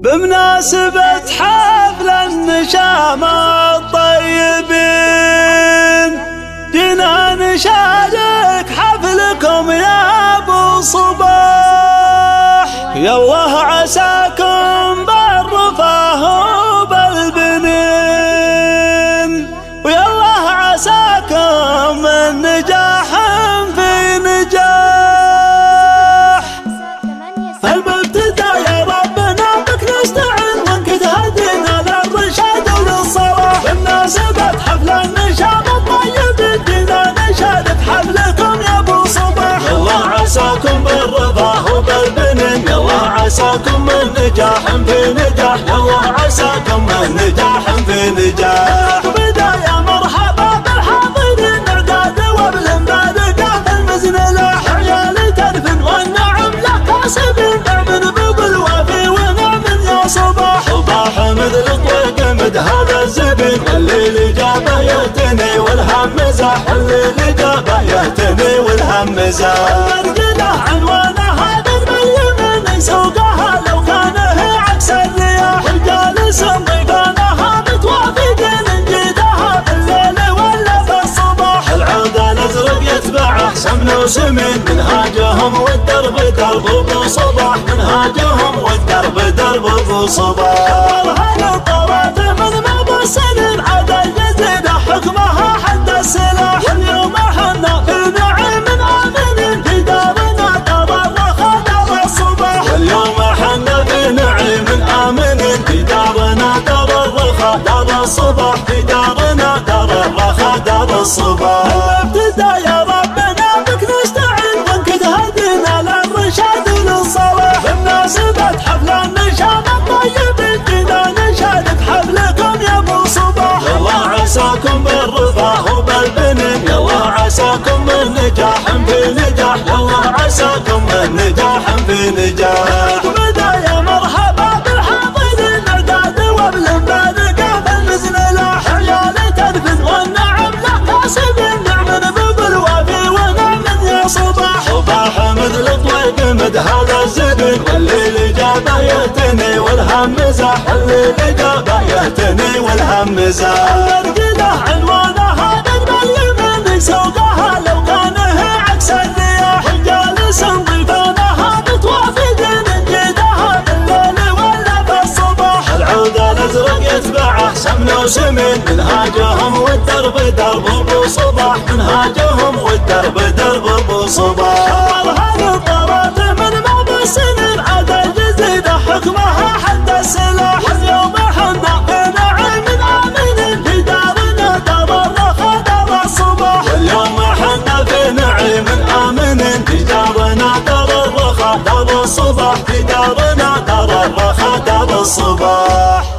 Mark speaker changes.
Speaker 1: بمناسبة حفل النشام الطيبين جينا نشارك حفلكم يا ابو صباح. يا الله عساكم بالرفاه وبالبنين، ويا الله عساكم من نجاح في نجاح. المبتدأ يا ربنا بك نستعين وانك تهدينا للرشاد وللصلاح. بمناسبة حفل النشام الطيب جينا نشارك حفلكم يا ابو صباح. يا الله عساكم بالرفاه وبالبنين، يا الله عساكم من نجاح في نجاح، يا الله عساكم من نجاح في نجاح. بداية مرحبا بالحاضرين اعداد وبالانباد قاف المزنلة. عيال ترفن والنعم له كاسبين، نعم بالوافي ونعم يا صباح. صباح مثل طويق مد هذا الزبين، الليل جابه يهتني والهم مزاح، الليل جابه يهتني والهم مزاح. المرجله عنوانه هذا المليمين سوقها لو كان هي عكس الرياح. الجالس ضيفانها متوافقين نجيدها بالليل ولا بالصباح. العود الازرق يتبعه سمن وسمين، منهاجهم والدرب درب ابو صباح، منهاجهم والدرب درب ابو صباح. الطوات من مضى السنين عاد الجزيرة حكمها حد السلاح. واليوم حنا في نعيم آمنين في دارنا دار الرخا دار الصباح. واليوم حنا في نعيم آمنين في دارنا دار الرخا دار الصباح، في دارنا دار الرخا دار الصباح. المبتدأ يا ربنا بك نستعين وانك تهدينا للرشاد وللصلاح. بمناسبة حفل النشام الطيب جينا نشارك حفلكم يا ابو صباح. يا الله عساكم بالرفاه وبالبنين، يا الله عساكم من نجاح في نجاح، يا الله عساكم من نجاح في نجاح. بداية مرحبا بالحاضرين اعداد وبالانباد قاف المزنلة. عيال ترفن والنعم له كاسبين، نعم بالوافي ونعم يا صباح. صباح مثل طويق مد هذا الزبين، والليل جابه يهتني والهم مزاح، الليل جابه يهتني والهم مزاح. المرجله عنوانه هذا المليمين سوقها لو كان هي عكس الرياح. الجالس ضيفانها متوافقين نجيدها بالليل ولا بالصباح. العود الازرق يتبعه سمن وسمين، منهاجهم والدرب درب ابو صباح، منهاجهم والدرب درب ابو صباح. الطوات من مضى السنين عاد الجزيرة حكمها حد السلاح. اليوم حنا في نعيم آمنين في دارنا دار الرخا دار الصباح. واليوم حنا في نعيم آمنين في دارنا دار الرخا دار الصباح، في دارنا دار الرخا دار الصباح.